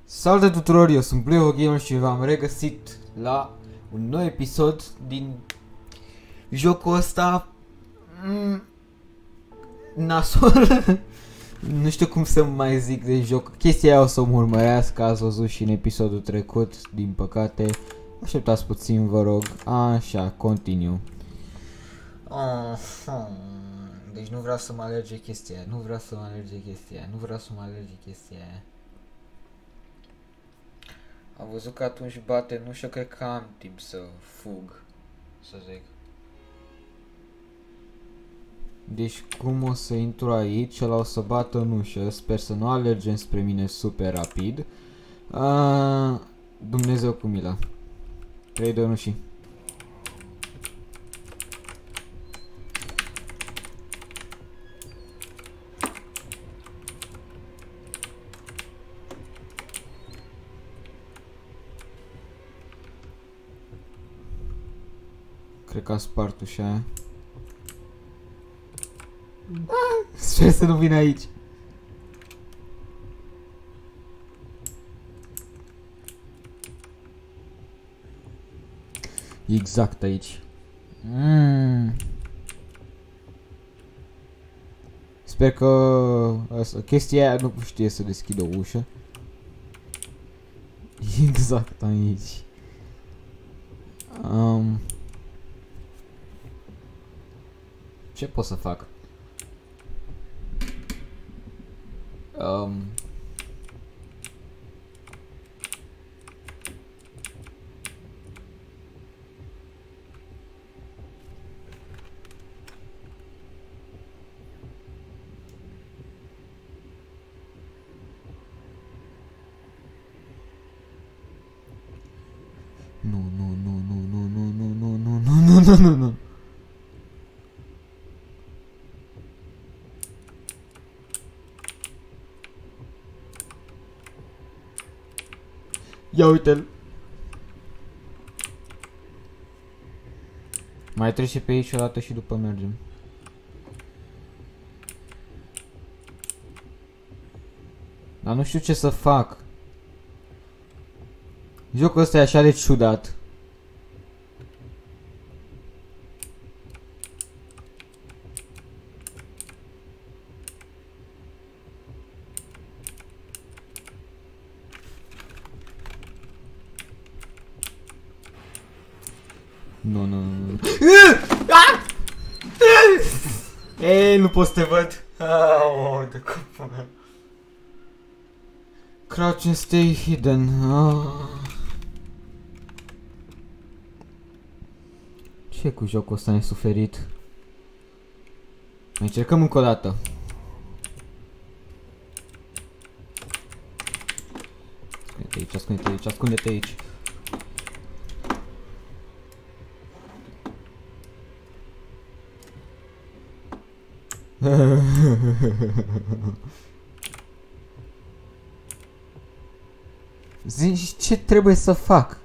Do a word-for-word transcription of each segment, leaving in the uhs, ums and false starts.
Salve tuturor, eu sunt Blue Gamer și v-am regăsit la un nou episod din jocul ăsta mm, nasol. Nu știu cum să mai zic de joc. Chestia aia o să mă urmărească, ați văzut și în episodul trecut, din păcate. Așteptați puțin, vă rog. Așa, continue. Deci nu vreau să mă alerge chestia aia, nu vreau să mă alerge chestia aia, nu vreau să mă alerge chestia aia. Am văzut că atunci bate, nu știu, cred că am timp să fug, să zic. Deci cum o să intru aici, ăla o să bată în ușă, sper să nu alergem spre mine super rapid. A, Dumnezeu cu mila. trei, doi, unu și... Cred că a spart ușa aia. Sper să nu vină aici. Exact aici. Mm. Sper că asta, chestia aia nu știe să deschidă o ușă. Exact aici. Um. Ce pot să fac? Um. Nu, nu, nu, nu, nu, nu, nu, nu, nu, nu, nu, nu, nu. Ia uite-l. Mai trece pe aici o dată și după mergem. Dar nu știu ce să fac. Jocul ăsta e așa de ciudat. Nu, nu, nu. Ei, nu pot să te văd. Auu, de cupul meu. Crouch and stay hidden. Ah. Ce cu jocul ăsta nesuferit? Mai încercăm încă o dată. Ascunde-te aici, ascunde-te aici, ascunde-te aici. Zici ce trebuie să fac?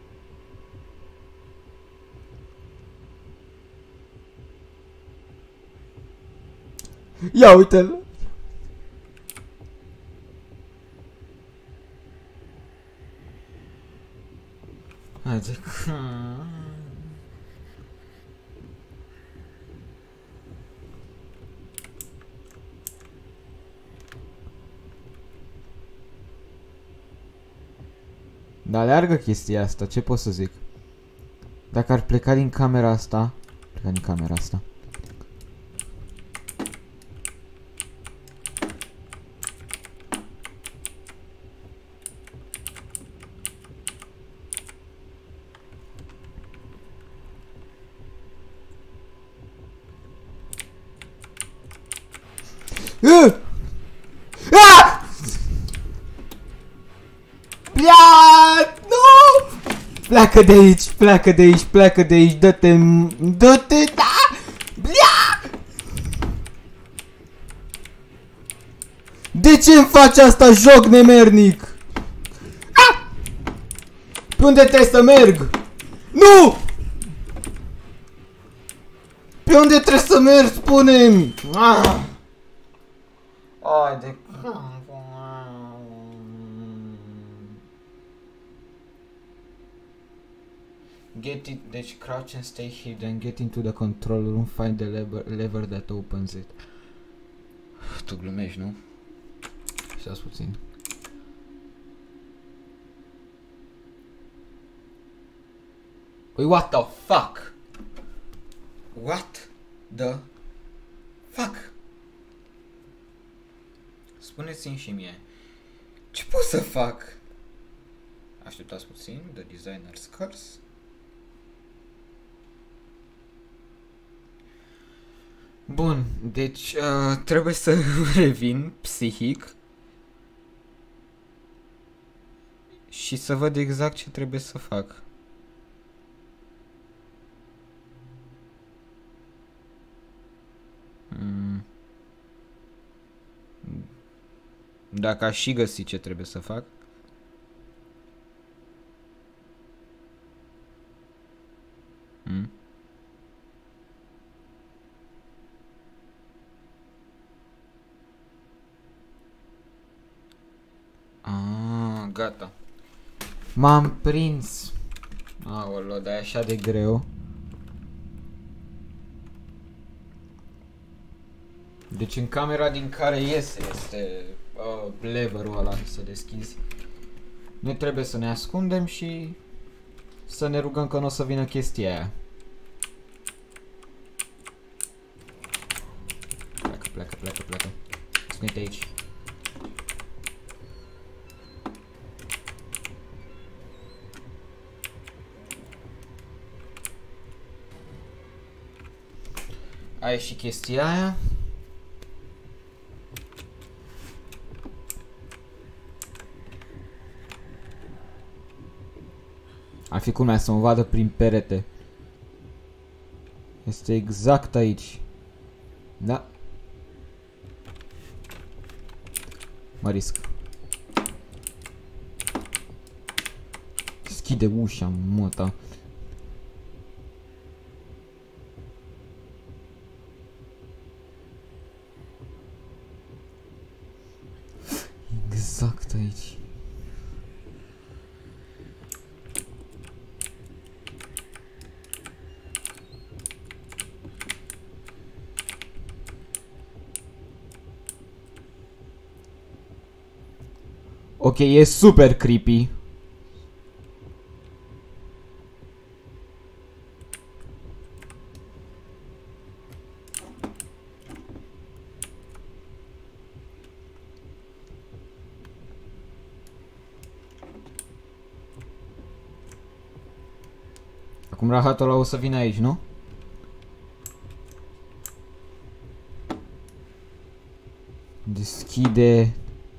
Ia uite-l! Haide. Dar aleargă chestia asta, ce pot să zic? Dacă ar pleca din camera asta, pleca din camera asta. Uh! Ah! Nu! Pleacă de aici, pleacă de aici, pleacă de aici, dă-te, dă-te, da! Blia! De ce îmi faci asta, joc nemernic? Ah! Pe unde trebuie să merg? Nu! Pe unde trebuie să merg, spune-mi? Ah! Ai de... Get it, deci crouch and stay hidden, get into the control room, find the lever, lever that opens it. Tu glumești, nu? Stați puțin. Păi, what the fuck? What the fuck? Spuneți-mi și mie, ce pot să fac? Așteptați puțin, the designer's curse. Bun, deci uh, trebuie să revin psihic și să văd exact ce trebuie să fac. Mm. Dacă aș și găsi ce trebuie să fac. Mm. Ah, gata. M-am prins. Aoleu, dar e așa de greu. Deci în camera din care iese este uh, leverul ăla să deschizi. Noi trebuie să ne ascundem și să ne rugăm că nu o să vină chestia aia. Pleacă, pleacă, pleacă, pleacă. Spune-te aici. Ai și chestia aia. Ar fi culmea să mă vadă prin perete. Este exact aici. Da. Mă risc. Deschide ușa, măta. Exact aici. Ok, e super creepy. Acum rahatul ăla o să vină aici, nu? Deschide.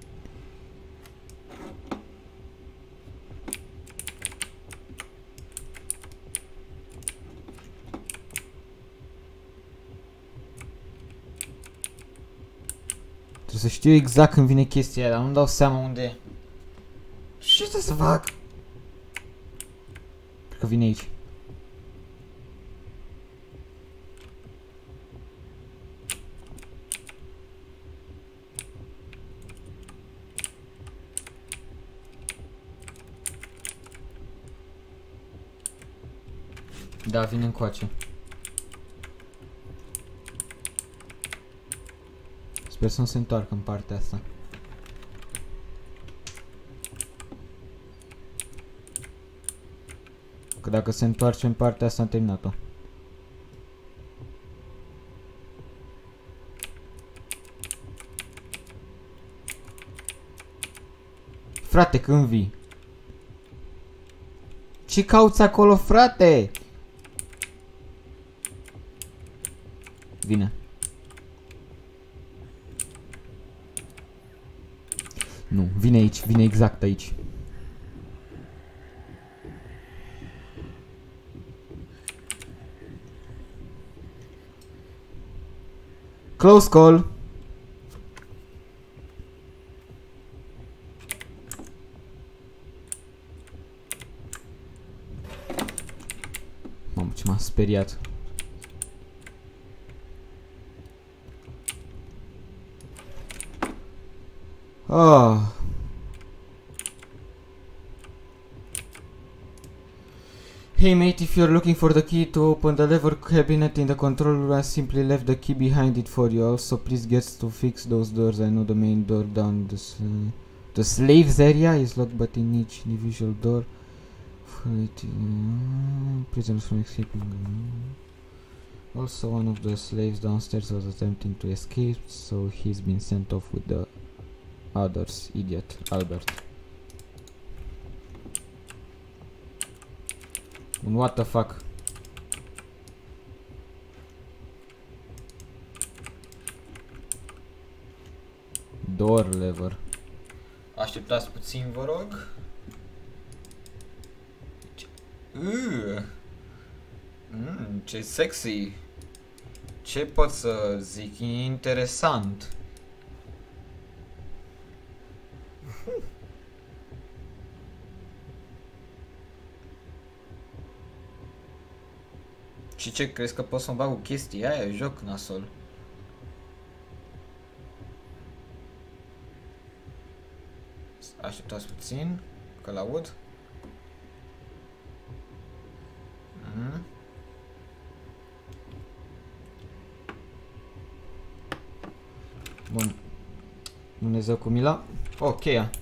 Trebuie să știu exact când vine chestia aia, dar nu-mi dau seama unde e. Ce trebuie să fac? Cred că vine aici. Da, vine încoace. Sper să nu se întoarcă în partea asta. Că dacă se întoarce în partea asta am terminat-o. Frate, când vii? Ce cauți acolo, frate? Vine. Nu, vine aici, vine exact aici. Close call. Mamă, ce m-a speriat. Ah. Hey mate, if you're looking for the key to open the lever cabinet in the control room, I simply left the key behind it for you. Also, please get to fix those doors. I know the main door down the, uh, the slaves area is locked, but in each individual door, uh, prisoners from escaping. Also, one of the slaves downstairs was attempting to escape, so he's been sent off with the others. Idiot, Albert. What the fuck? Door lever. Așteptați puțin, vă rog. Uh. Mm, ce sexy. Ce pot să zic? E interesant. Și ce, crezi că pot să-mi bag o chestie aia? Joc nasol. Așteptați puțin, că l-aud. Mm. Bun. Dumnezeu cu mila. Ok.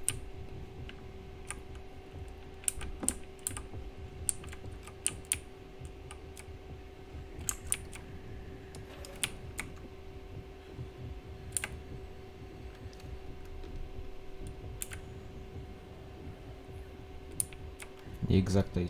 Exact aici.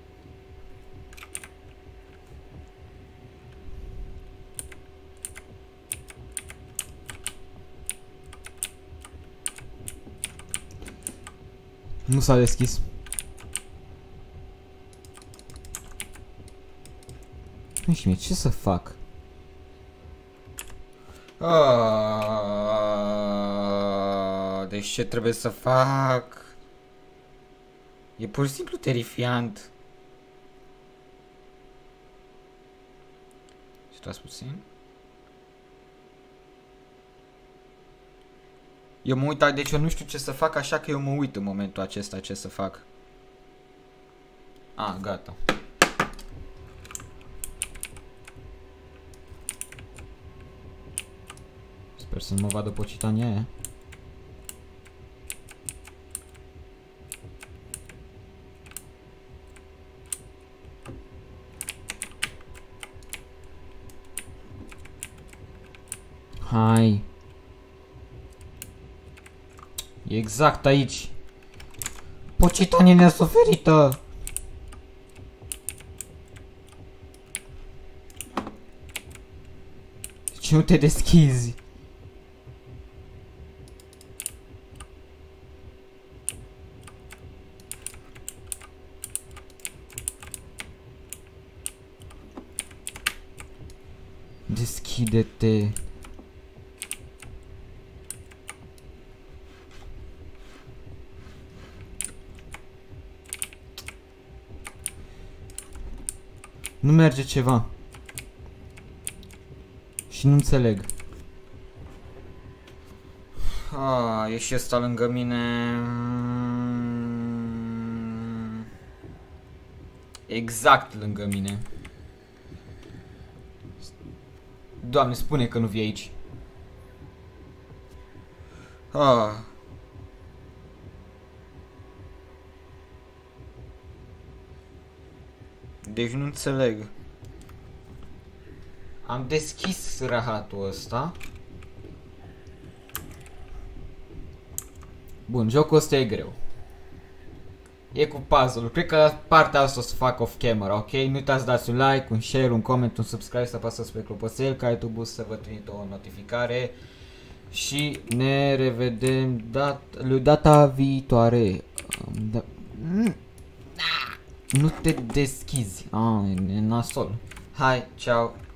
Nu s-a deschis. Nu știu mie, ce să fac? Aaaa, deci ce trebuie să fac? E pur și simplu terifiant. Stați puțin. Eu mă uit, deci eu nu știu ce să fac, așa că eu mă uit în momentul acesta ce să fac. A, gata. Sper să nu mă vadă pocitania aia. Hai. Exact aici. Pocitanie nesuferită. Ce nu te deschizi? Deschide-te. Nu merge ceva. Și nu înțeleg. Ah, e și ăsta lângă mine. Exact lângă mine. Doamne, spune că nu vii aici. Ah. Deci nu înțeleg. Am deschis rahatul ăsta. Bun, jocul ăsta e greu. E cu puzzle-ul. Cred că partea asta o să fac off camera, ok? Nu uitați să dați un like, un share, un comment, un subscribe, să apăsați pe clopoțel ca YouTube să vă trimită o notificare. Și ne revedem dat data viitoare. Da. Nu te deschizi. Ah, e nasol. Hai, ciao.